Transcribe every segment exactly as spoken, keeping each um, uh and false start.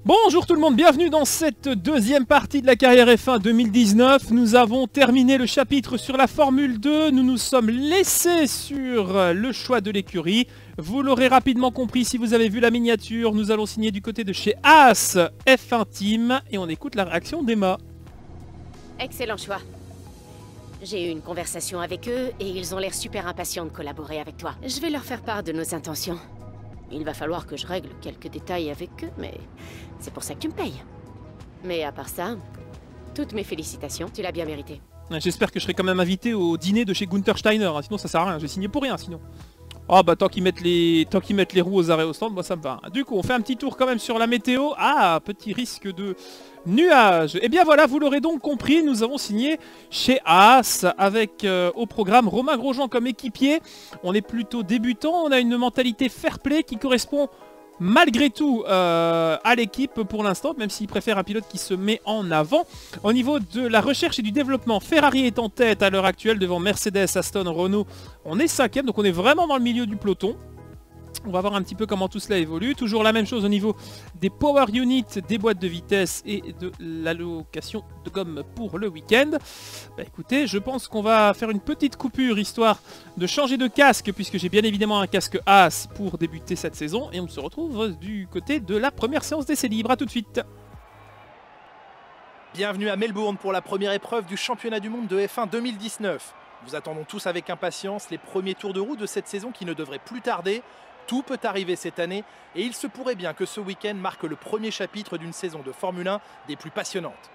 Bonjour tout le monde, bienvenue dans cette deuxième partie de la carrière F un deux mille dix-neuf. Nous avons terminé le chapitre sur la Formule deux, nous nous sommes laissés sur le choix de l'écurie. Vous l'aurez rapidement compris si vous avez vu la miniature, nous allons signer du côté de chez Haas F un Team et on écoute la réaction d'Emma. Excellent choix. J'ai eu une conversation avec eux et ils ont l'air super impatients de collaborer avec toi. Je vais leur faire part de nos intentions. Il va falloir que je règle quelques détails avec eux, mais c'est pour ça que tu me payes. Mais à part ça, toutes mes félicitations, tu l'as bien mérité. J'espère que je serai quand même invité au dîner de chez Gunther Steiner, hein, sinon ça sert à rien, j'ai signé pour rien sinon. Oh bah tant qu'ils mettent les tant qu'ils mettent les roues aux arrêts au stand, moi ça me va. Du coup on fait un petit tour quand même sur la météo. Ah, petit risque de nuages. Et bien voilà, vous l'aurez donc compris, nous avons signé chez Haas avec euh, au programme Romain Grosjean comme équipier. On est plutôt débutant, on a une mentalité fair play qui correspond malgré tout euh, à l'équipe pour l'instant, même s'il préfère un pilote qui se met en avant. Au niveau de la recherche et du développement, Ferrari est en tête à l'heure actuelle devant Mercedes, Aston, Renault. On est cinquième, donc on est vraiment dans le milieu du peloton. On va voir un petit peu comment tout cela évolue. Toujours la même chose au niveau des power units, des boîtes de vitesse et de l'allocation de gomme pour le week-end. Bah écoutez, je pense qu'on va faire une petite coupure histoire de changer de casque puisque j'ai bien évidemment un casque Haas pour débuter cette saison. Et on se retrouve du côté de la première séance d'essai libre. A tout de suite. Bienvenue à Melbourne pour la première épreuve du championnat du monde de F un deux mille dix-neuf. Nous attendons tous avec impatience les premiers tours de roue de cette saison qui ne devrait plus tarder. Tout peut arriver cette année et il se pourrait bien que ce week-end marque le premier chapitre d'une saison de Formule un des plus passionnantes.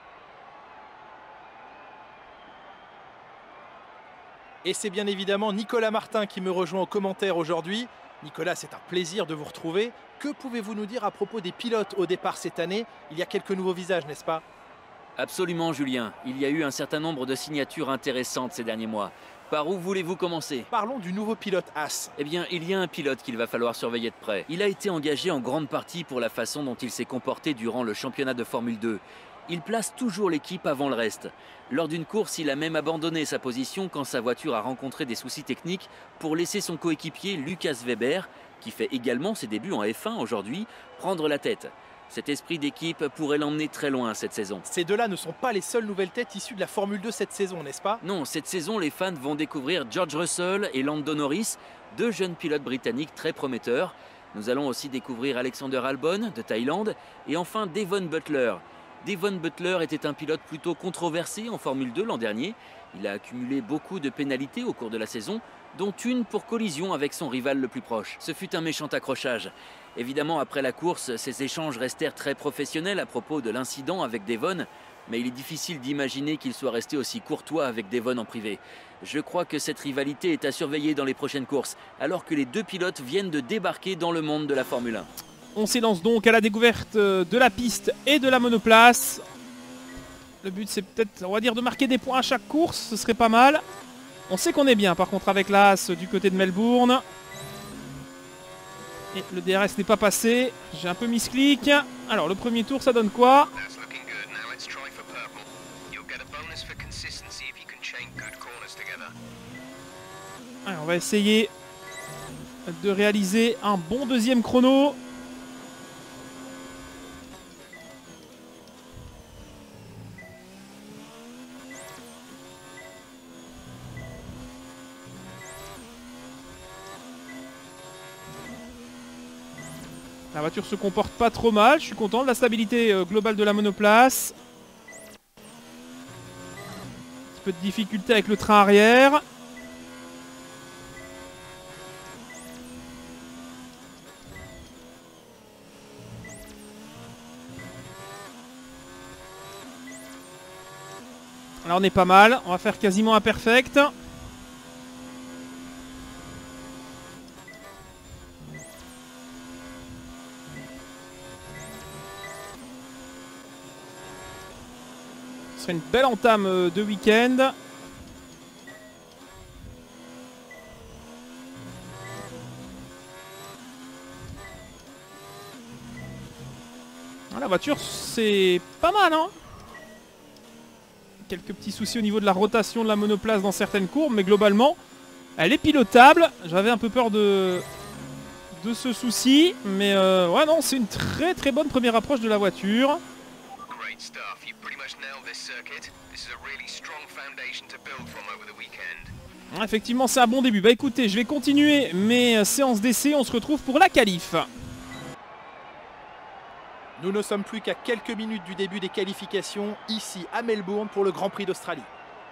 Et c'est bien évidemment Nicolas Martin qui me rejoint aux commentaires aujourd'hui. Nicolas, c'est un plaisir de vous retrouver. Que pouvez-vous nous dire à propos des pilotes au départ cette année? Il y a quelques nouveaux visages, n'est-ce pas? Absolument, Julien. Il y a eu un certain nombre de signatures intéressantes ces derniers mois. Par où voulez-vous commencer? Parlons du nouveau pilote Haas. Eh bien, il y a un pilote qu'il va falloir surveiller de près. Il a été engagé en grande partie pour la façon dont il s'est comporté durant le championnat de Formule deux. Il place toujours l'équipe avant le reste. Lors d'une course, il a même abandonné sa position quand sa voiture a rencontré des soucis techniques pour laisser son coéquipier Lucas Weber, qui fait également ses débuts en F un aujourd'hui, prendre la tête. Cet esprit d'équipe pourrait l'emmener très loin cette saison. Ces deux-là ne sont pas les seules nouvelles têtes issues de la Formule deux cette saison, n'est-ce pas? Non, cette saison, les fans vont découvrir George Russell et Lando Norris, deux jeunes pilotes britanniques très prometteurs. Nous allons aussi découvrir Alexander Albon de Thaïlande et enfin Devon Butler. Devon Butler était un pilote plutôt controversé en Formule deux l'an dernier. Il a accumulé beaucoup de pénalités au cours de la saison, dont une pour collision avec son rival le plus proche. Ce fut un méchant accrochage. Évidemment, après la course, ces échanges restèrent très professionnels à propos de l'incident avec Devon, mais il est difficile d'imaginer qu'il soit resté aussi courtois avec Devon en privé. Je crois que cette rivalité est à surveiller dans les prochaines courses, alors que les deux pilotes viennent de débarquer dans le monde de la Formule un. On s'élance donc à la découverte de la piste et de la monoplace. Le but c'est peut-être, on va dire, de marquer des points à chaque course, ce serait pas mal. On sait qu'on est bien par contre avec la Haas du côté de Melbourne. Et le D R S n'est pas passé, j'ai un peu misclic. Alors le premier tour ça donne quoi? Alors, on va essayer de réaliser un bon deuxième chrono. La voiture se comporte pas trop mal, je suis content de la stabilité euh, globale de la monoplace. Un petit peu de difficulté avec le train arrière. Là on est pas mal, on va faire quasiment un perfect. Ce serait une belle entame de week-end. La voiture, c'est pas mal, hein. Quelques petits soucis au niveau de la rotation de la monoplace dans certaines courbes, mais globalement, elle est pilotable. J'avais un peu peur de de ce souci. Mais euh, ouais non, c'est une très très bonne première approche de la voiture. Effectivement, c'est un bon début. Bah écoutez, je vais continuer mes séances d'essai. On se retrouve pour la qualif. Nous ne sommes plus qu'à quelques minutes du début des qualifications, ici à Melbourne pour le Grand Prix d'Australie.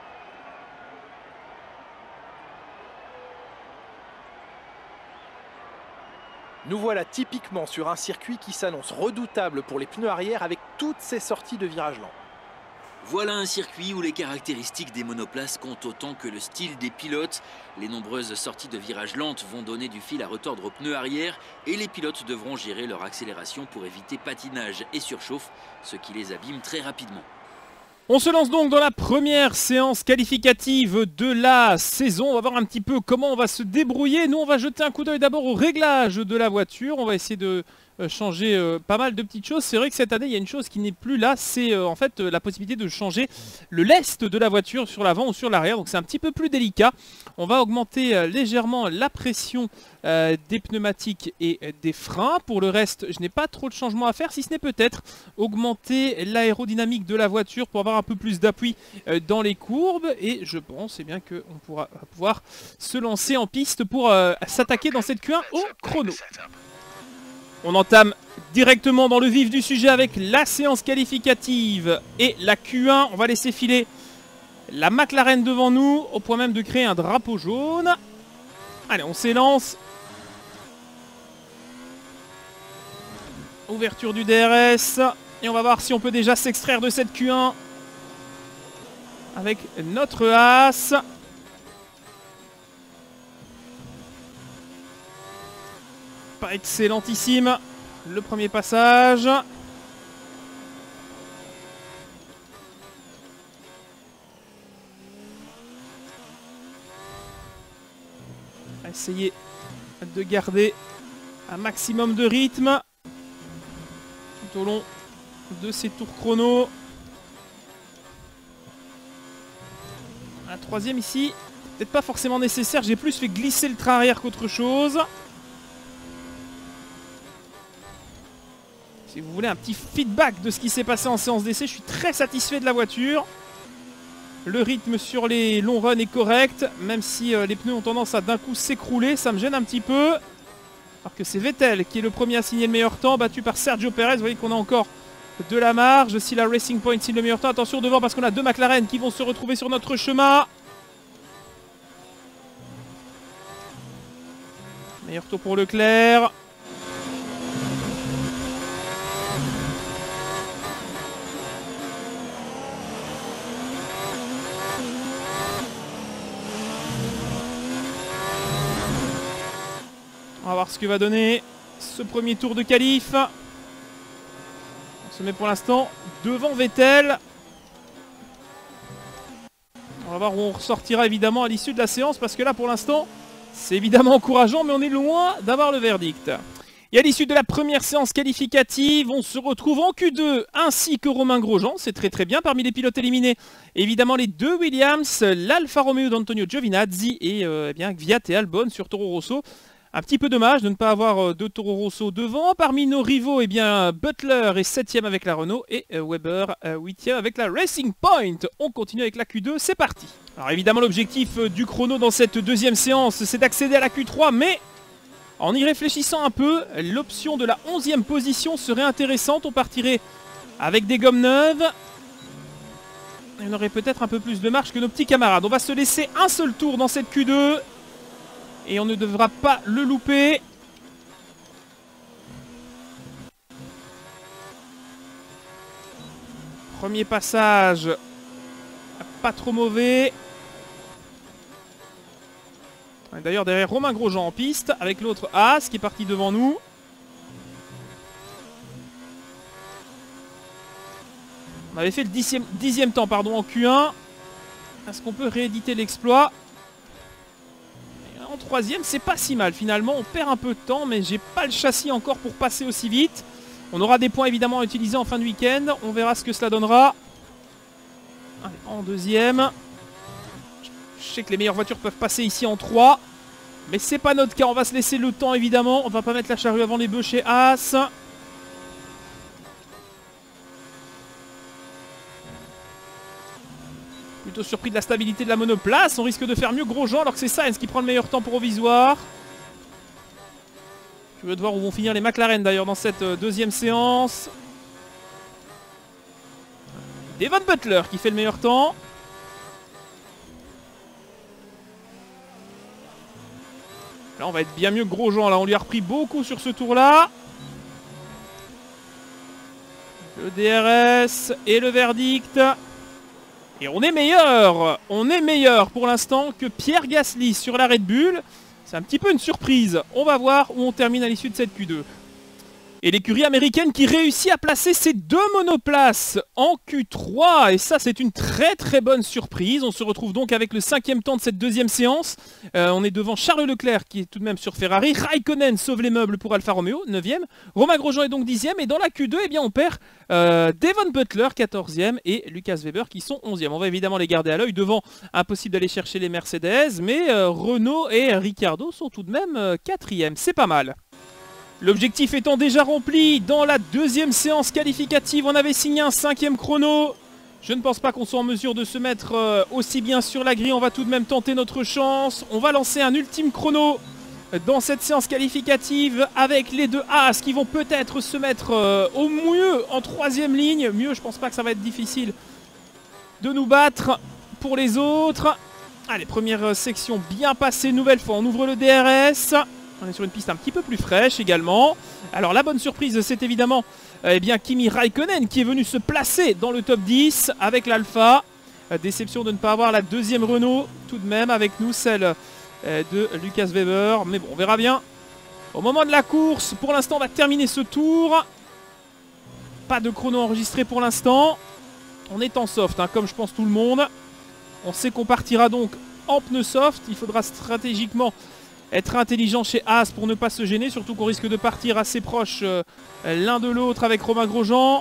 Nous voilà typiquement sur un circuit qui s'annonce redoutable pour les pneus arrière avec toutes ces sorties de virages lents. Voilà un circuit où les caractéristiques des monoplaces comptent autant que le style des pilotes. Les nombreuses sorties de virages lentes vont donner du fil à retordre aux pneus arrière et les pilotes devront gérer leur accélération pour éviter patinage et surchauffe, ce qui les abîme très rapidement. On se lance donc dans la première séance qualificative de la saison. On va voir un petit peu comment on va se débrouiller. Nous, on va jeter un coup d'œil d'abord au réglage de la voiture. On va essayer de euh, changer euh, pas mal de petites choses. C'est vrai que cette année, il y a une chose qui n'est plus là. C'est euh, en fait euh, la possibilité de changer le lest de la voiture sur l'avant ou sur l'arrière. Donc c'est un petit peu plus délicat. On va augmenter euh, légèrement la pression euh, des pneumatiques et euh, des freins. Pour le reste, je n'ai pas trop de changements à faire, si ce n'est peut-être augmenter l'aérodynamique de la voiture pour avoir un peu plus d'appui euh, dans les courbes. Et je pense eh bien qu'on pourra pouvoir se lancer en piste pour euh, s'attaquer dans cette Q un au chrono. On entame directement dans le vif du sujet avec la séance qualificative et la Q un. On va laisser filer la McLaren devant nous, au point même de créer un drapeau jaune. Allez, on s'élance. Ouverture du D R S. Et on va voir si on peut déjà s'extraire de cette Q un avec notre As. Pas excellentissime le premier passage. On va essayer de garder un maximum de rythme tout au long de ces tours chrono. La troisième ici, peut-être pas forcément nécessaire. J'ai plus fait glisser le train arrière qu'autre chose. Si vous voulez un petit feedback de ce qui s'est passé en séance d'essai, je suis très satisfait de la voiture. Le rythme sur les longs runs est correct, même si euh, les pneus ont tendance à d'un coup s'écrouler, ça me gêne un petit peu. Alors que c'est Vettel qui est le premier à signer le meilleur temps, battu par Sergio Perez. Vous voyez qu'on a encore de la marge. Si la Racing Point signe le meilleur temps, attention devant parce qu'on a deux McLaren qui vont se retrouver sur notre chemin. Meilleur tour pour Leclerc. On va voir ce que va donner ce premier tour de qualif. On se met pour l'instant devant Vettel. On va voir où on ressortira évidemment à l'issue de la séance parce que là pour l'instant c'est évidemment encourageant mais on est loin d'avoir le verdict. Et à l'issue de la première séance qualificative, on se retrouve en Q deux ainsi que Romain Grosjean. C'est très très bien. Parmi les pilotes éliminés, évidemment les deux Williams, l'Alfa Romeo d'Antonio Giovinazzi et euh, eh bien, Kvyat et Albon sur Toro Rosso. Un petit peu dommage de ne pas avoir de Toro Rosso devant. Parmi nos rivaux, eh bien, Butler est septième avec la Renault et Weber huitième avec la Racing Point. On continue avec la Q deux, c'est parti. Alors évidemment l'objectif du chrono dans cette deuxième séance, c'est d'accéder à la Q trois, mais en y réfléchissant un peu, l'option de la onzième position serait intéressante. On partirait avec des gommes neuves. Et on aurait peut-être un peu plus de marge que nos petits camarades. On va se laisser un seul tour dans cette Q deux. Et on ne devra pas le louper. Premier passage. Pas trop mauvais. D'ailleurs derrière Romain Grosjean en piste. Avec l'autre As qui est parti devant nous. On avait fait le dixième, dixième temps pardon, en Q un. Est-ce qu'on peut rééditer l'exploit ? En troisième, c'est pas si mal finalement, on perd un peu de temps mais j'ai pas le châssis encore pour passer aussi vite. On aura des points évidemment à utiliser en fin de week-end, on verra ce que cela donnera. Allez, en deuxième. Je sais que les meilleures voitures peuvent passer ici en trois. Mais c'est pas notre cas, on va se laisser le temps évidemment. On va pas mettre la charrue avant les bœufs chez As. Plutôt surpris de la stabilité de la monoplace. On risque de faire mieux Grosjean alors que c'est Sainz qui prend le meilleur temps provisoire. Curieux de voir où vont finir les McLaren d'ailleurs dans cette deuxième séance. Devon Butler qui fait le meilleur temps. Là on va être bien mieux que Grosjean. Là on lui a repris beaucoup sur ce tour là. Le D R S et le verdict. Et on est meilleur. On est meilleur pour l'instant que Pierre Gasly sur la Red Bull. C'est un petit peu une surprise. On va voir où on termine à l'issue de cette Q deux. Et l'écurie américaine qui réussit à placer ses deux monoplaces en Q trois. Et ça, c'est une très très bonne surprise. On se retrouve donc avec le cinquième temps de cette deuxième séance. Euh, on est devant Charles Leclerc qui est tout de même sur Ferrari. Raikkonen sauve les meubles pour Alfa Romeo, neuvième. Romain Grosjean est donc dixième. Et dans la Q deux, eh bien, on perd euh, Devon Butler, quatorzième. Et Lucas Weber qui sont onzième. On va évidemment les garder à l'œil. Devant, impossible d'aller chercher les Mercedes. Mais euh, Renault et Ricciardo sont tout de même euh, quatrième. C'est pas mal. L'objectif étant déjà rempli, dans la deuxième séance qualificative, on avait signé un cinquième chrono. Je ne pense pas qu'on soit en mesure de se mettre euh, aussi bien sur la grille. On va tout de même tenter notre chance. On va lancer un ultime chrono dans cette séance qualificative avec les deux As qui vont peut-être se mettre euh, au mieux en troisième ligne. Mieux, je pense pas que ça va être difficile de nous battre pour les autres. Allez, première section bien passée. Nouvelle fois, on ouvre le D R S. On est sur une piste un petit peu plus fraîche également. Alors la bonne surprise, c'est évidemment euh, eh bien, Kimi Raikkonen qui est venu se placer dans le top dix avec l'Alpha. Euh, déception de ne pas avoir la deuxième Renault tout de même avec nous, celle euh, de Lucas Weber. Mais bon, on verra bien. Au moment de la course, pour l'instant, on va terminer ce tour. Pas de chrono enregistré pour l'instant. On est en soft, hein, comme je pense tout le monde. On sait qu'on partira donc en pneu soft. Il faudra stratégiquement être intelligent chez As pour ne pas se gêner, surtout qu'on risque de partir assez proche euh, l'un de l'autre avec Romain Grosjean.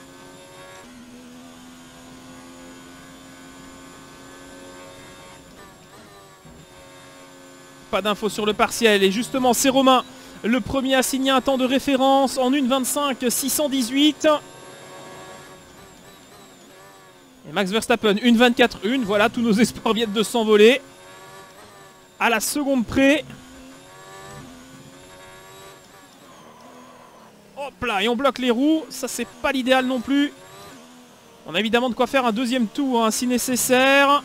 Pas d'infos sur le partiel et justement c'est Romain le premier à signer un temps de référence en une vingt-cinq six cent dix-huit. Et Max Verstappen une vingt-quatre un, voilà, tous nos espoirs viennent de s'envoler. À la seconde près. Hop là, et on bloque les roues. Ça, c'est pas l'idéal non plus. On a évidemment de quoi faire un deuxième tour, hein, si nécessaire.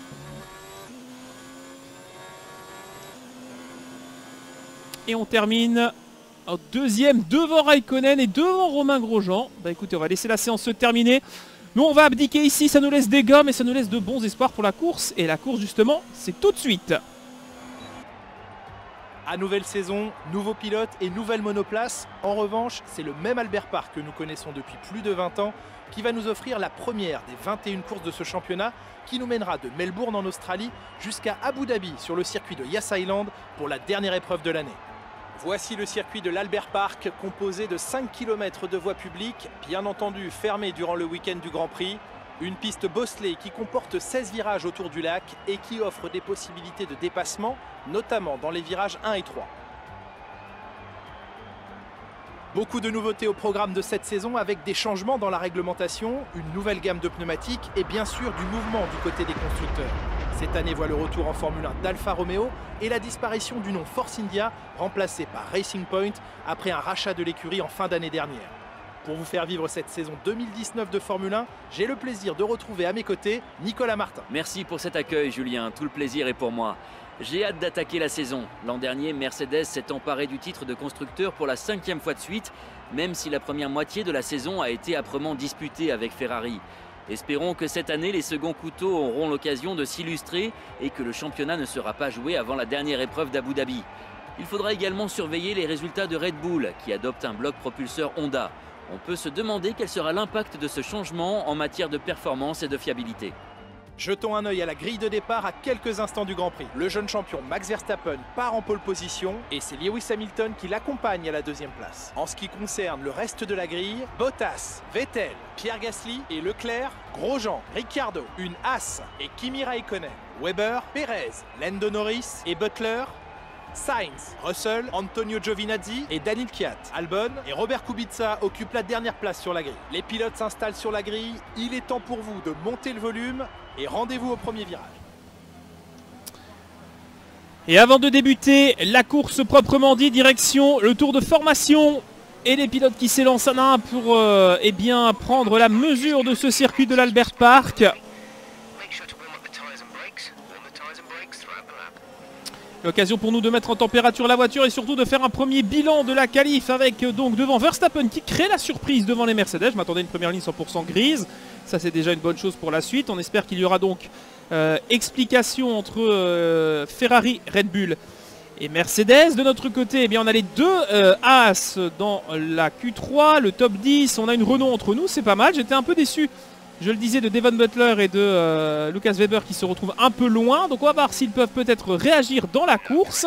Et on termine au deuxième devant Raikkonen et devant Romain Grosjean. Bah écoutez, on va laisser la séance se terminer. Nous, on va abdiquer ici. Ça nous laisse des gommes et ça nous laisse de bons espoirs pour la course. Et la course, justement, c'est tout de suite. À nouvelle saison, nouveau pilote et nouvelle monoplace. En revanche, c'est le même Albert Park que nous connaissons depuis plus de vingt ans qui va nous offrir la première des vingt et une courses de ce championnat qui nous mènera de Melbourne en Australie jusqu'à Abu Dhabi sur le circuit de Yas Island pour la dernière épreuve de l'année. Voici le circuit de l'Albert Park composé de cinq kilomètres de voies publiques, bien entendu fermées durant le week-end du Grand Prix. Une piste bosselée qui comporte seize virages autour du lac et qui offre des possibilités de dépassement, notamment dans les virages un et trois. Beaucoup de nouveautés au programme de cette saison avec des changements dans la réglementation, une nouvelle gamme de pneumatiques et bien sûr du mouvement du côté des constructeurs. Cette année voit le retour en Formule un d'Alfa Romeo et la disparition du nom Force India remplacé par Racing Point après un rachat de l'écurie en fin d'année dernière. Pour vous faire vivre cette saison deux mille dix-neuf de Formule un, j'ai le plaisir de retrouver à mes côtés Nicolas Martin. Merci pour cet accueil, Julien. Tout le plaisir est pour moi. J'ai hâte d'attaquer la saison. L'an dernier, Mercedes s'est emparé du titre de constructeur pour la cinquième fois de suite, même si la première moitié de la saison a été âprement disputée avec Ferrari. Espérons que cette année, les seconds couteaux auront l'occasion de s'illustrer et que le championnat ne sera pas joué avant la dernière épreuve d'Abu Dhabi. Il faudra également surveiller les résultats de Red Bull, qui adopte un bloc propulseur Honda. On peut se demander quel sera l'impact de ce changement en matière de performance et de fiabilité. Jetons un œil à la grille de départ à quelques instants du Grand Prix. Le jeune champion Max Verstappen part en pole position et c'est Lewis Hamilton qui l'accompagne à la deuxième place. En ce qui concerne le reste de la grille, Bottas, Vettel, Pierre Gasly et Leclerc, Grosjean, Ricciardo, une Haas et Kimi Raikkonen, Weber, Perez, Lando Norris et Butler. Sainz, Russell, Antonio Giovinazzi et Daniil Kvyat. Albon et Robert Kubica occupent la dernière place sur la grille. Les pilotes s'installent sur la grille. Il est temps pour vous de monter le volume et rendez-vous au premier virage. Et avant de débuter la course proprement dit, direction le tour de formation. Et les pilotes qui s'élancent un à un pour euh, eh bien, prendre la mesure de ce circuit de l'Albert Park. L'occasion pour nous de mettre en température la voiture et surtout de faire un premier bilan de la qualif avec donc devant Verstappen qui crée la surprise devant les Mercedes. Je m'attendais à une première ligne cent pour cent grise. Ça c'est déjà une bonne chose pour la suite. On espère qu'il y aura donc euh, explication entre euh, Ferrari, Red Bull et Mercedes. De notre côté, eh bien, on a les deux euh, As dans la Q trois, le top dix. On a une Renault entre nous, c'est pas mal. J'étais un peu déçu, je le disais, de Devon Butler et de euh, Lucas Weber qui se retrouvent un peu loin. Donc on va voir s'ils peuvent peut-être réagir dans la course.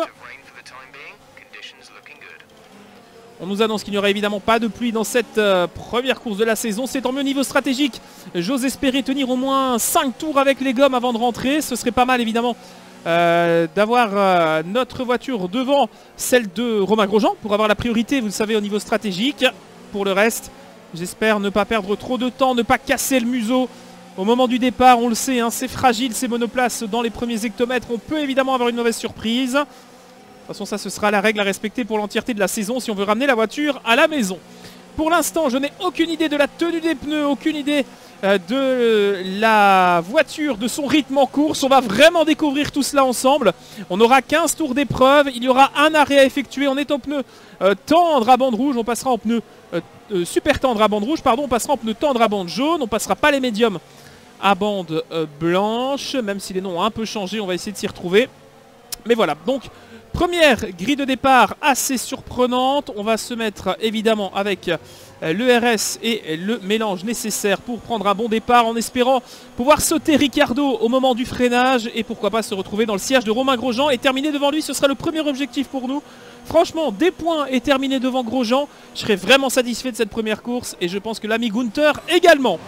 On nous annonce qu'il n'y aura évidemment pas de pluie dans cette euh, première course de la saison. C'est tant mieux au niveau stratégique. J'ose espérer tenir au moins cinq tours avec les gommes avant de rentrer. Ce serait pas mal évidemment euh, d'avoir euh, notre voiture devant celle de Romain Grosjean pour avoir la priorité, vous le savez, au niveau stratégique. Pour le reste, j'espère ne pas perdre trop de temps, ne pas casser le museau au moment du départ. On le sait, hein, c'est fragile ces monoplaces dans les premiers hectomètres. On peut évidemment avoir une mauvaise surprise. De toute façon, ça, ce sera la règle à respecter pour l'entièreté de la saison si on veut ramener la voiture à la maison. Pour l'instant, je n'ai aucune idée de la tenue des pneus, aucune idée euh, de la voiture, de son rythme en course. On va vraiment découvrir tout cela ensemble. On aura quinze tours d'épreuve. Il y aura un arrêt à effectuer. On est en pneu euh, tendre à bande rouge. On passera en pneu euh, euh, super tendre à bande rouge. Pardon, on passera en pneu tendre à bande jaune. On passera pas les médiums à bande euh, blanche. Même si les noms ont un peu changé, on va essayer de s'y retrouver. Mais voilà, donc première grille de départ assez surprenante. On va se mettre évidemment avec l'E R S et le mélange nécessaire pour prendre un bon départ en espérant pouvoir sauter Ricciardo au moment du freinage et pourquoi pas se retrouver dans le siège de Romain Grosjean et terminer devant lui. Ce sera le premier objectif pour nous. Franchement, des points et terminer devant Grosjean, je serais vraiment satisfait de cette première course et je pense que l'ami Gunther également.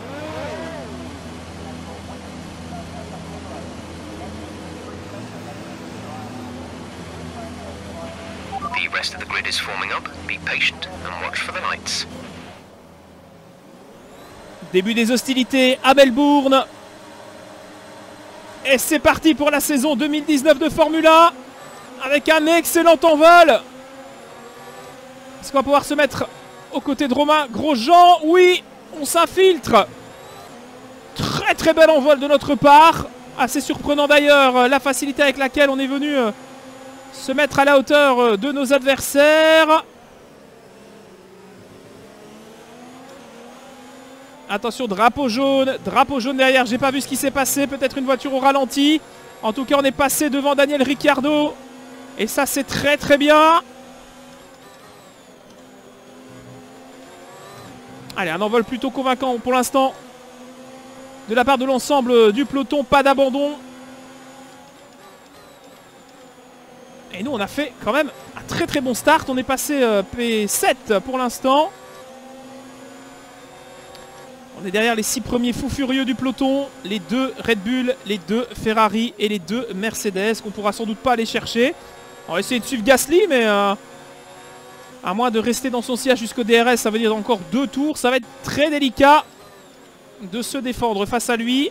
The rest of the grid is forming up. Be patient and watch for the lights. Début des hostilités à Melbourne. Et c'est parti pour la saison deux mille dix-neuf de Formule un. Avec un excellent envol. Est-ce qu'on va pouvoir se mettre aux côtés de Romain Grosjean? Oui, on s'infiltre. Très très bel envol de notre part. Assez surprenant d'ailleurs la facilité avec laquelle on est venu se mettre à la hauteur de nos adversaires. Attention, drapeau jaune, drapeau jaune derrière, j'ai pas vu ce qui s'est passé, peut-être une voiture au ralenti. En tout cas, on est passé devant Daniel Ricciardo. Et ça, c'est très très bien. Allez, un envol plutôt convaincant pour l'instant. De la part de l'ensemble du peloton, pas d'abandon. Et nous, on a fait quand même un très très bon start. On est passé euh, P sept pour l'instant. On est derrière les six premiers fous furieux du peloton. Les deux Red Bull, les deux Ferrari et les deux Mercedes qu'on pourra sans doute pas aller chercher. On va essayer de suivre Gasly, mais euh, à moins de rester dans son siège jusqu'au D R S, ça veut dire encore deux tours. Ça va être très délicat de se défendre face à lui.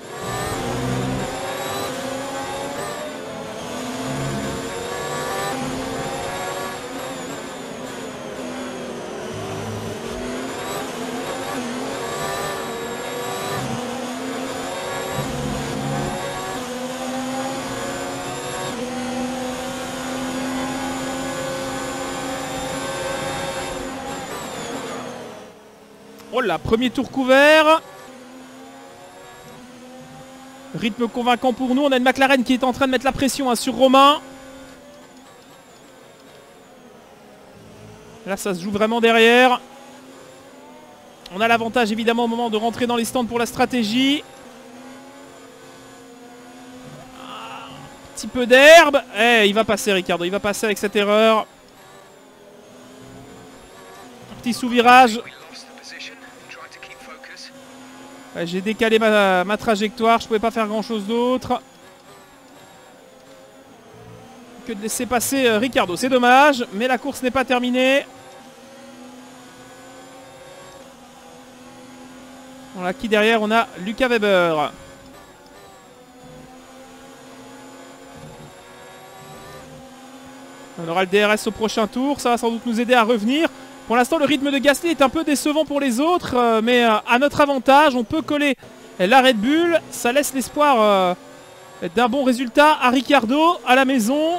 Oh là, premier tour couvert. Rythme convaincant pour nous. On a une McLaren qui est en train de mettre la pression hein, sur Romain. Là, ça se joue vraiment derrière. On a l'avantage évidemment au moment de rentrer dans les stands pour la stratégie. Un petit peu d'herbe. Eh, il va passer Ricciardo, il va passer avec cette erreur. Un petit sous-virage. J'ai décalé ma, ma trajectoire, je ne pouvais pas faire grand chose d'autre. que de laisser passer euh, Ricciardo. C'est dommage, mais la course n'est pas terminée. Voilà, qui derrière, on a Lucas Weber. On aura le D R S au prochain tour, ça va sans doute nous aider à revenir. Pour l'instant, le rythme de Gasly est un peu décevant pour les autres, euh, mais euh, à notre avantage, on peut coller la Red Bull. Ça laisse l'espoir euh, d'un bon résultat à Ricciardo à la maison.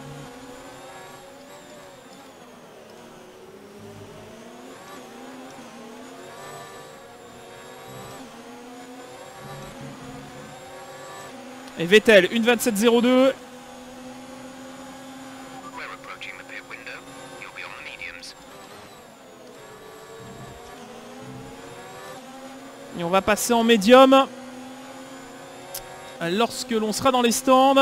Et Vettel, une vingt-sept zéro deux. Et on va passer en médium lorsque l'on sera dans les stands.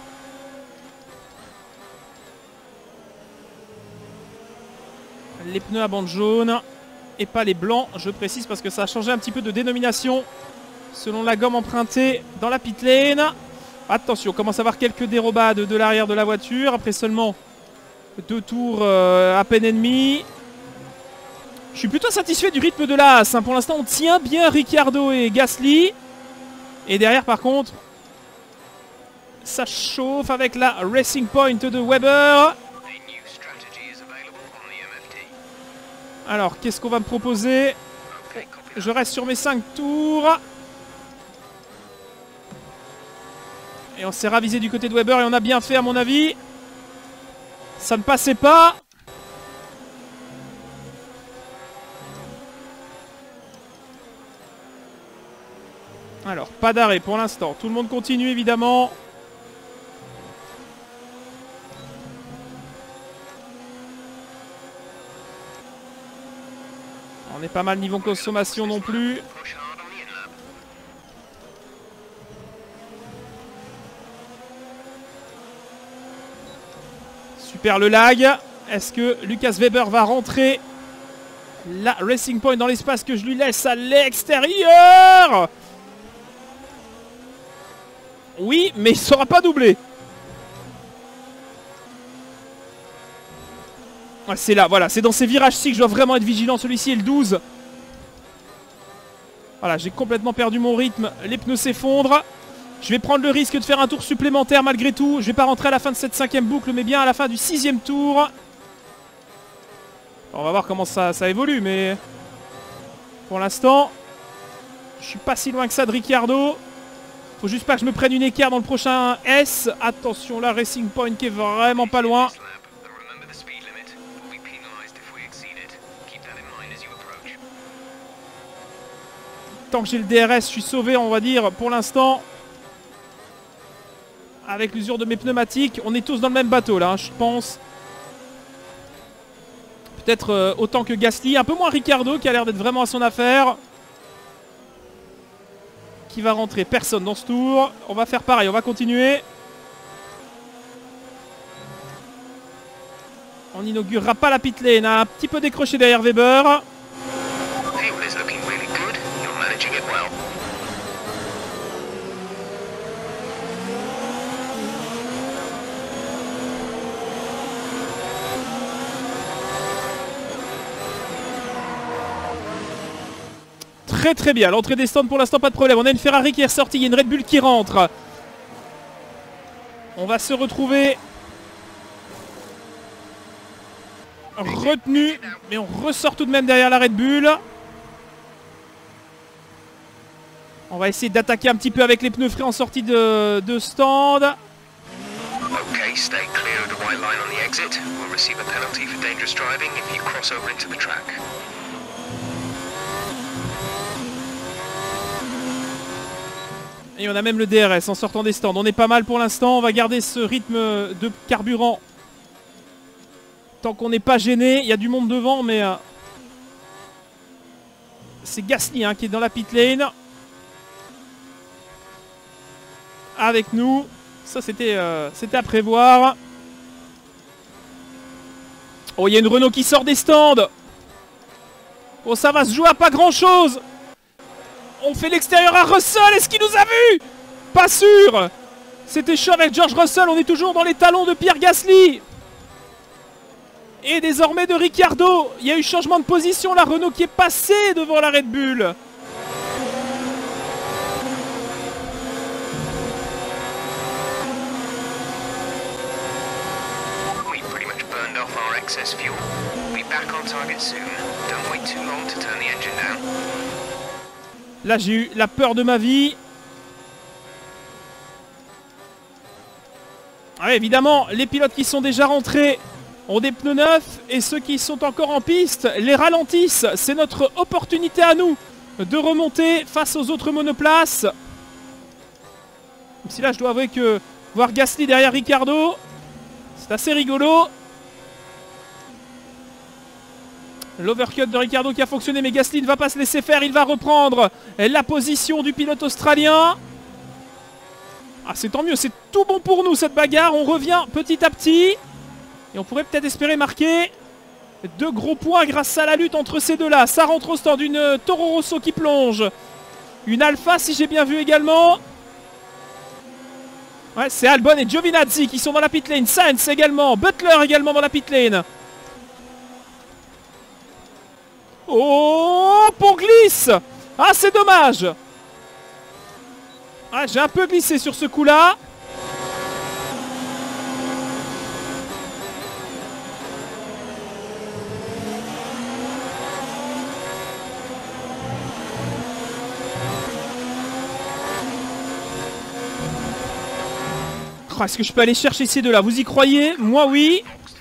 Les pneus à bande jaune et pas les blancs, je précise parce que ça a changé un petit peu de dénomination selon la gomme empruntée dans la pit lane. Attention, on commence à avoir quelques dérobades de l'arrière de la voiture après seulement deux tours euh, à peine et demi. Je suis plutôt satisfait du rythme de la Haas. Hein. Pour l'instant, on tient bien Ricciardo et Gasly. Et derrière, par contre, ça chauffe avec la Racing Point de Weber. Alors, qu'est-ce qu'on va me proposer? Je reste sur mes cinq tours. Et on s'est ravisé du côté de Weber et on a bien fait, à mon avis. Ça ne passait pas. Alors, pas d'arrêt pour l'instant. Tout le monde continue, évidemment. On est pas mal niveau consommation non plus. Super le lag. Est-ce que Lucas Weber va rentrer la Racing Point dans l'espace que je lui laisse à l'extérieur? Oui, mais il ne sera pas doublé. Ouais, c'est là, voilà. C'est dans ces virages-ci que je dois vraiment être vigilant. Celui-ci est le douze. Voilà, j'ai complètement perdu mon rythme. Les pneus s'effondrent. Je vais prendre le risque de faire un tour supplémentaire malgré tout. Je ne vais pas rentrer à la fin de cette cinquième boucle, mais bien à la fin du sixième tour. On va voir comment ça, ça évolue, mais pour l'instant, je suis pas si loin que ça de Ricciardo. Faut juste pas que je me prenne une écart dans le prochain S. Attention, la Racing Point qui est vraiment pas loin. Tant que j'ai le D R S, je suis sauvé, on va dire, pour l'instant. Avec l'usure de mes pneumatiques, on est tous dans le même bateau là, hein, je pense. Peut-être euh, autant que Gasly, un peu moins Ricciardo qui a l'air d'être vraiment à son affaire. Qui va rentrer? Personne dans ce tour. On va faire pareil, on va continuer. On n'inaugurera pas la pit lane, hein, un petit peu décroché derrière Weber. Très très bien, l'entrée des stands pour l'instant pas de problème. On a une Ferrari qui est ressortie, il y a une Red Bull qui rentre. On va se retrouver retenu, mais on ressort tout de même derrière la Red Bull. On va essayer d'attaquer un petit peu avec les pneus frais en sortie de, de stand. Okay, stay clear of the white line on the exit. We'll receive a penalty for dangerous driving if you cross over into the track. Et on a même le D R S en sortant des stands. On est pas mal pour l'instant. On va garder ce rythme de carburant tant qu'on n'est pas gêné. Il y a du monde devant, mais euh, c'est Gasly hein, qui est dans la pit lane. Avec nous. Ça, c'était euh, c'était à prévoir. Oh, il y a une Renault qui sort des stands. Oh, ça va se jouer à pas grand-chose. On fait l'extérieur à Russell. Est-ce qu'il nous a vus? Pas sûr. C'était chaud avec George Russell, on est toujours dans les talons de Pierre Gasly. Et désormais de Ricciardo. Il y a eu changement de position, la Renault qui est passée devant la Red Bull. Excess fuel. We'll be back on target soon. Don't wait too long to turn the engine down. Là, j'ai eu la peur de ma vie. Ah, évidemment, les pilotes qui sont déjà rentrés ont des pneus neufs et ceux qui sont encore en piste les ralentissent. C'est notre opportunité à nous de remonter face aux autres monoplaces. Même si là, je dois avouer que voir Gasly derrière Ricciardo, c'est assez rigolo. L'overcut de Ricciardo qui a fonctionné, mais Gasly ne va pas se laisser faire. Il va reprendre la position du pilote australien. Ah, c'est tant mieux, c'est tout bon pour nous cette bagarre. On revient petit à petit. Et on pourrait peut-être espérer marquer deux gros points grâce à la lutte entre ces deux-là. Ça rentre au stand, une Toro Rosso qui plonge. Une Alpha, si j'ai bien vu également. Ouais, c'est Albon et Giovinazzi qui sont dans la pit lane. Sainz également, Butler également dans la pit lane. Oh, pour glisse. Ah, c'est dommage. Ah, j'ai un peu glissé sur ce coup-là. Oh, est-ce que je peux aller chercher ces deux-là? Vous y croyez? Moi, oui.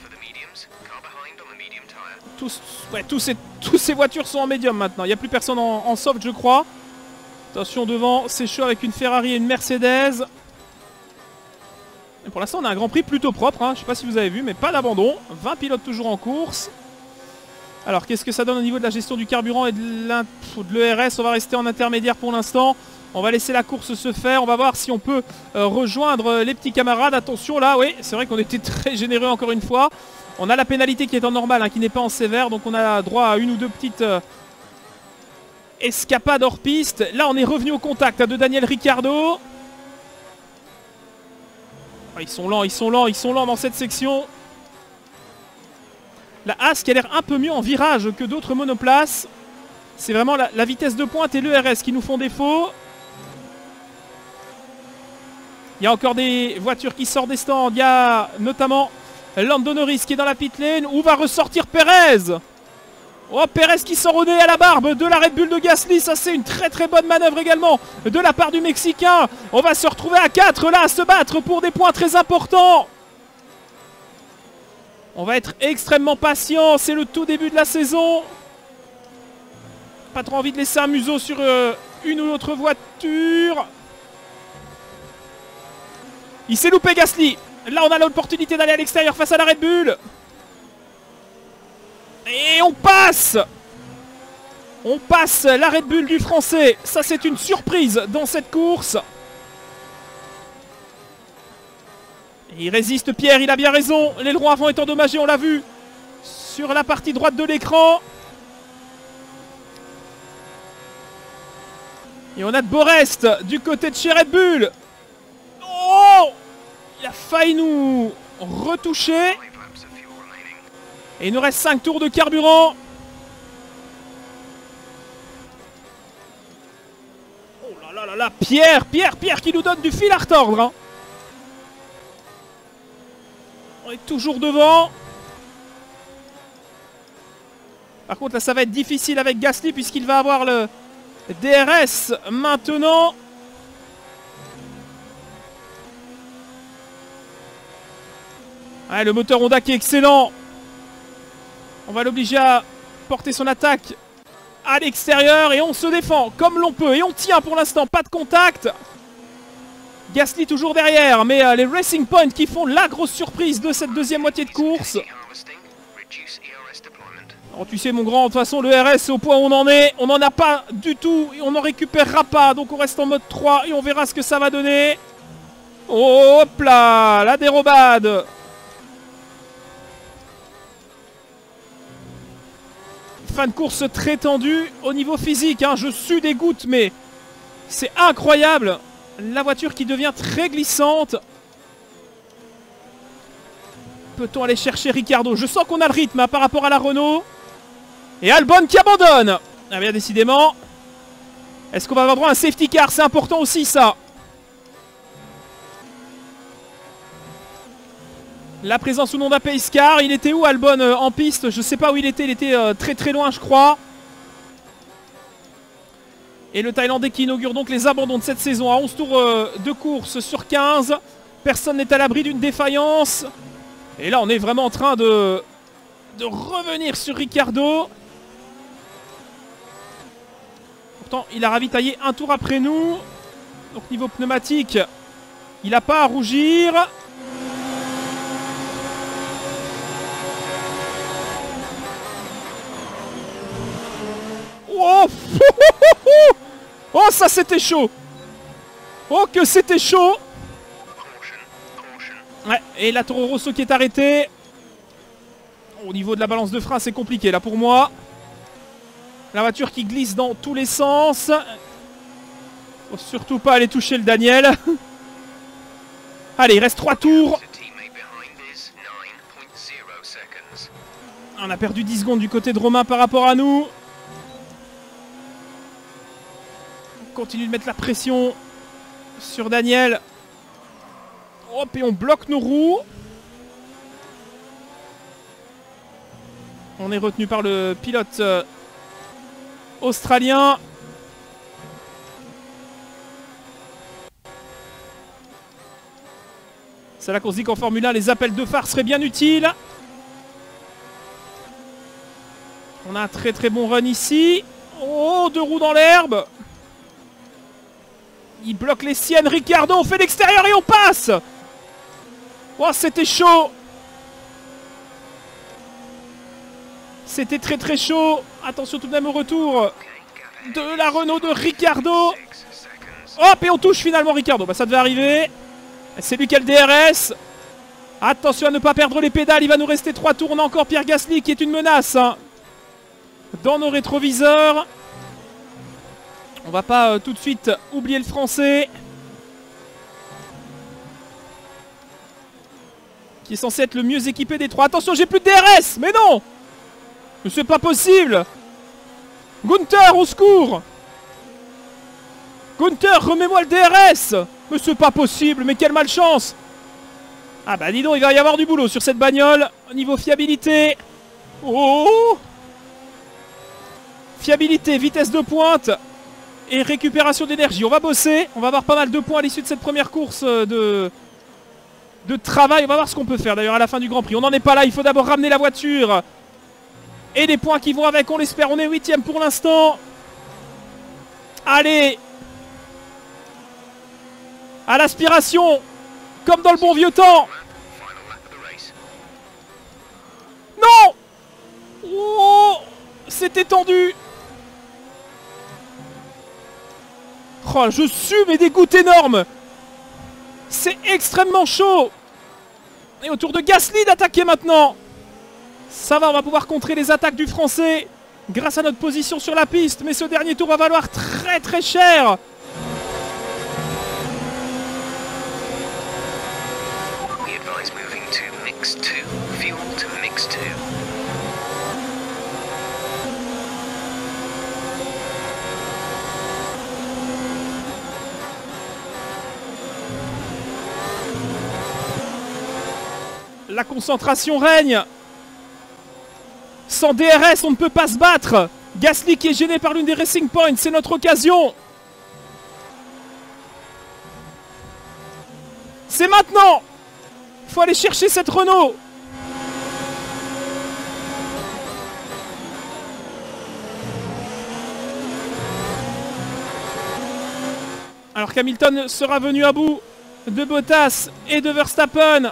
Tous, ouais, tous, ces, tous ces voitures sont en médium maintenant. Il n'y a plus personne en, en soft, je crois. Attention devant, c'est chaud avec une Ferrari et une Mercedes. Et pour l'instant, on a un Grand Prix plutôt propre. Hein. Je ne sais pas si vous avez vu, mais pas d'abandon. vingt pilotes toujours en course. Alors, qu'est-ce que ça donne au niveau de la gestion du carburant et de l'E R S? On va rester en intermédiaire pour l'instant. On va laisser la course se faire. On va voir si on peut euh, rejoindre les petits camarades. Attention là, oui, c'est vrai qu'on était très généreux encore une fois. On a la pénalité qui est en normal, hein, qui n'est pas en sévère. Donc on a droit à une ou deux petites euh, escapades hors piste. Là, on est revenu au contact hein, de Daniel Ricciardo. Ah, ils sont lents, ils sont lents, ils sont lents dans cette section. La Haas qui a l'air un peu mieux en virage que d'autres monoplaces. C'est vraiment la, la vitesse de pointe et l'E R S qui nous font défaut. Il y a encore des voitures qui sortent des stands. Il y a notamment Lando Norris qui est dans la pit lane. Où va ressortir Perez? Oh, Perez qui sort au nez à la barbe de la Red Bull de Gasly. Ça, c'est une très très bonne manœuvre également de la part du Mexicain. On va se retrouver à quatre là, à se battre pour des points très importants. On va être extrêmement patient. C'est le tout début de la saison. Pas trop envie de laisser un museau sur euh, une ou l'autre voiture. Il s'est loupé Gasly. Là on a l'opportunité d'aller à l'extérieur face à la Red Bull. Et on passe. On passe la Red Bull du français. Ça c'est une surprise dans cette course. Et il résiste Pierre, il a bien raison. L'aileron avant est endommagé, on l'a vu sur la partie droite de l'écran. Et on a de Borest du côté de chez Red Bull. Oh! Il a failli nous retoucher. Et il nous reste cinq tours de carburant. Oh là là là là, Pierre, Pierre, Pierre qui nous donne du fil à retordre. Hein. On est toujours devant. Par contre là ça va être difficile avec Gasly puisqu'il va avoir le D R S maintenant. Ouais, le moteur Honda qui est excellent. On va l'obliger à porter son attaque à l'extérieur et on se défend comme l'on peut. Et on tient pour l'instant, pas de contact. Gasly toujours derrière, mais euh, les Racing Point qui font la grosse surprise de cette deuxième moitié de course. Alors, tu sais mon grand, de toute façon le R S au point où on en est, on n'en a pas du tout et on n'en récupérera pas. Donc on reste en mode trois et on verra ce que ça va donner. Oh, hop là, la dérobade. Fin de course très tendue au niveau physique, hein. Je sue des gouttes mais c'est incroyable. La voiture qui devient très glissante. Peut-on aller chercher Ricciardo? Je sens qu'on a le rythme hein, par rapport à la Renault. Et Albon qui abandonne. Ah bien décidément. Est-ce qu'on va avoir droit à un safety car? C'est important aussi ça. La présence ou non d'un pace car. Il était où Albon euh, en piste? Je sais pas où il était. Il était euh, très très loin je crois. Et le Thaïlandais qui inaugure donc les abandons de cette saison à onze tours euh, de course sur quinze. Personne n'est à l'abri d'une défaillance. Et là on est vraiment en train de, de revenir sur Ricciardo. Pourtant il a ravitaillé un tour après nous. Donc niveau pneumatique, il n'a pas à rougir. Oh, oh ça c'était chaud. Oh que c'était chaud. Ouais, et la Toro Rosso qui est arrêtée. Au niveau de la balance de frein c'est compliqué là pour moi. La voiture qui glisse dans tous les sens. Faut surtout pas aller toucher le Daniel. Allez il reste trois tours. On a perdu dix secondes du côté de Romain par rapport à nous. On continue de mettre la pression sur Daniel. Hop, et on bloque nos roues. On est retenu par le pilote euh, australien. C'est là qu'on se dit qu'en Formule un, les appels de phare seraient bien utiles. On a un très très bon run ici. Oh, deux roues dans l'herbe. Il bloque les siennes. Ricciardo, on fait l'extérieur et on passe. Oh, c'était chaud. C'était très très chaud. Attention tout de même au retour de la Renault de Ricciardo. Hop, et on touche finalement Ricciardo. Bah, ça devait arriver. C'est lui qui a le D R S. Attention à ne pas perdre les pédales. Il va nous rester trois tours. On a encore Pierre Gasly qui est une menace hein, dans nos rétroviseurs. On va pas euh, tout de suite oublier le français. Qui est censé être le mieux équipé des trois. Attention, j'ai plus de D R S. Mais non. Mais c'est pas possible. Gunther, au secours. Gunther, remets-moi le D R S. Mais c'est pas possible. Mais quelle malchance. Ah bah dis donc, il va y avoir du boulot sur cette bagnole. Au niveau fiabilité. Oh. Fiabilité, vitesse de pointe. Et récupération d'énergie. On va bosser. On va avoir pas mal de points à l'issue de cette première course de... de travail. On va voir ce qu'on peut faire d'ailleurs à la fin du Grand Prix. On n'en est pas là. Il faut d'abord ramener la voiture. Et les points qui vont avec, on l'espère. On est huitième pour l'instant. Allez. À l'aspiration. Comme dans le bon vieux temps. Non. Oh. C'était tendu. Oh, je sue mais des gouttes énormes. C'est extrêmement chaud. Et au tour de Gasly d'attaquer maintenant. Ça va, on va pouvoir contrer les attaques du français grâce à notre position sur la piste. Mais ce dernier tour va valoir très très cher. La concentration règne. Sans D R S, on ne peut pas se battre. Gasly qui est gêné par l'une des Racing Points, c'est notre occasion. C'est maintenant. Il faut aller chercher cette Renault. Alors qu'Hamilton sera venu à bout de Bottas et de Verstappen.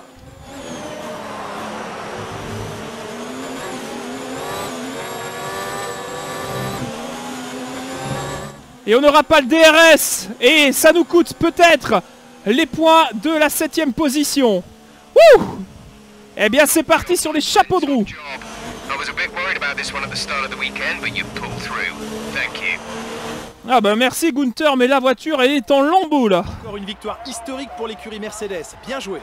Et on n'aura pas le D R S. Et ça nous coûte peut-être les points de la septième position. Wouh! Eh bien c'est parti sur les chapeaux de roue. about this one at the start of the weekend, but you pulled through. Thank you. Ah bah merci Gunther, mais la voiture elle est en lambeaux là. Encore une victoire historique pour l'écurie Mercedes. Bien joué.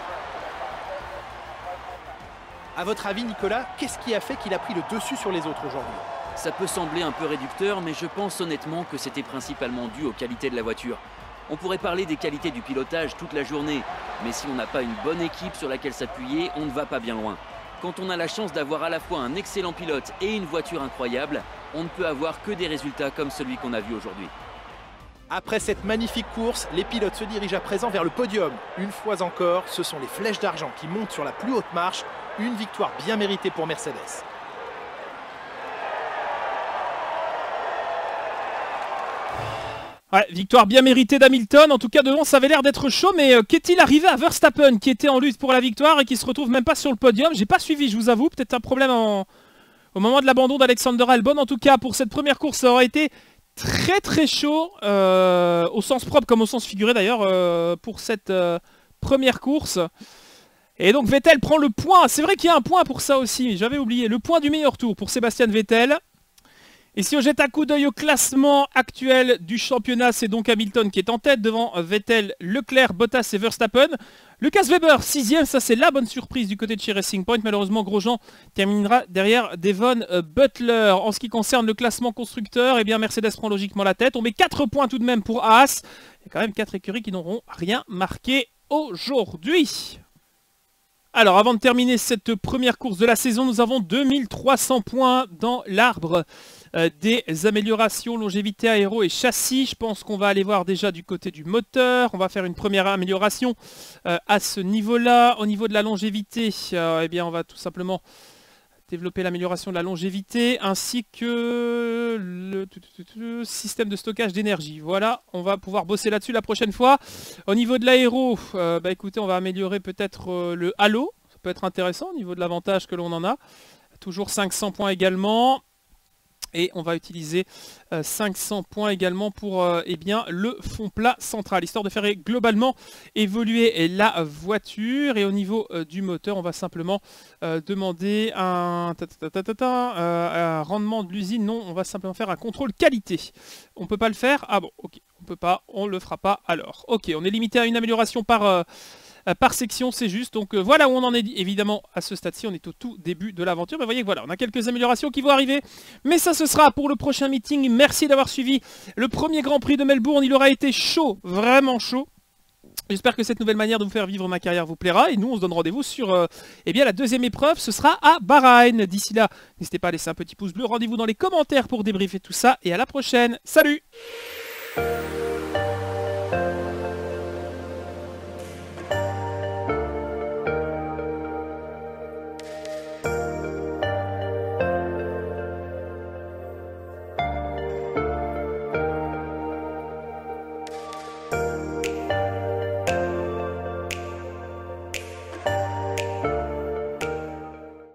À votre avis, Nicolas, qu'est-ce qui a fait qu'il a pris le dessus sur les autres aujourd'hui? Ça peut sembler un peu réducteur, mais je pense honnêtement que c'était principalement dû aux qualités de la voiture. On pourrait parler des qualités du pilotage toute la journée, mais si on n'a pas une bonne équipe sur laquelle s'appuyer, on ne va pas bien loin. Quand on a la chance d'avoir à la fois un excellent pilote et une voiture incroyable, on ne peut avoir que des résultats comme celui qu'on a vu aujourd'hui. Après cette magnifique course, les pilotes se dirigent à présent vers le podium. Une fois encore, ce sont les flèches d'argent qui montent sur la plus haute marche. Une victoire bien méritée pour Mercedes. Ouais, victoire bien méritée d'Hamilton. En tout cas, devant, ça avait l'air d'être chaud. Mais euh, qu'est-il arrivé à Verstappen, qui était en lutte pour la victoire et qui se retrouve même pas sur le podium? J'ai pas suivi, je vous avoue. Peut-être un problème en... au moment de l'abandon d'Alexander Albon. En tout cas, pour cette première course, ça aurait été très très chaud. Euh, au sens propre comme au sens figuré d'ailleurs, euh, pour cette euh, première course. Et donc Vettel prend le point. C'est vrai qu'il y a un point pour ça aussi. J'avais oublié. Le point du meilleur tour pour Sébastien Vettel. Et si on jette un coup d'œil au classement actuel du championnat, c'est donc Hamilton qui est en tête devant Vettel, Leclerc, Bottas et Verstappen. Lucas Weber, sixième, ça c'est la bonne surprise du côté de chez Racing Point. Malheureusement, Grosjean terminera derrière Devon Butler. En ce qui concerne le classement constructeur, eh bien Mercedes prend logiquement la tête. On met quatre points tout de même pour Haas. Il y a quand même quatre écuries qui n'auront rien marqué aujourd'hui. Alors avant de terminer cette première course de la saison, nous avons deux mille trois cents points dans l'arbre euh, des améliorations longévité aéro et châssis. Je pense qu'on va aller voir déjà du côté du moteur. On va faire une première amélioration euh, à ce niveau-là. Au niveau de la longévité, euh, eh bien on va tout simplement développer l'amélioration de la longévité ainsi que le système de stockage d'énergie. Voilà, on va pouvoir bosser là-dessus la prochaine fois. Au niveau de l'aéro, euh, bah écoutez, on va améliorer peut-être euh, le halo. Ça peut être intéressant au niveau de l'avantage que l'on en a. Toujours cinq cents points également. Et on va utiliser euh, cinq cents points également pour euh, eh bien, le fond plat central, histoire de faire globalement évoluer la voiture. Et au niveau euh, du moteur, on va simplement euh, demander un, ta, ta, ta, ta, ta, euh, un rendement de l'usine. Non, on va simplement faire un contrôle qualité. On ne peut pas le faire? Ah bon, ok, on ne peut pas, on ne le fera pas alors. Ok, on est limité à une amélioration par... Euh, par section, c'est juste. Donc euh, voilà où on en est évidemment à ce stade-ci. On est au tout début de l'aventure. Mais vous voyez que voilà, on a quelques améliorations qui vont arriver. Mais ça, ce sera pour le prochain meeting. Merci d'avoir suivi le premier Grand Prix de Melbourne. Il aura été chaud, vraiment chaud. J'espère que cette nouvelle manière de vous faire vivre ma carrière vous plaira. Et nous, on se donne rendez-vous sur euh, eh bien, la deuxième épreuve. Ce sera à Bahreïn. D'ici là, n'hésitez pas à laisser un petit pouce bleu. Rendez-vous dans les commentaires pour débriefer tout ça. Et à la prochaine. Salut!